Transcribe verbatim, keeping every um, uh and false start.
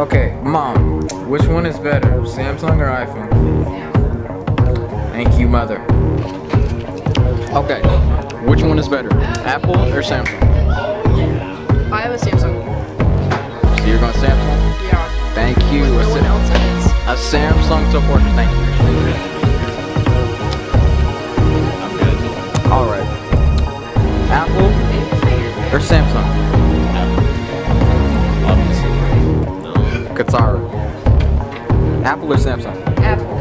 Okay, Mom, which one is better, Samsung or iPhone? Thank you, Mother. Okay, which one is better, Apple or Samsung? I have a Samsung. So you're going Samsung? Yeah. Thank you. No a, one else has. a Samsung supporter, thank you. I'm good. Alright. Apple or Samsung? Obviously. Katara. Apple or Samsung? Apple.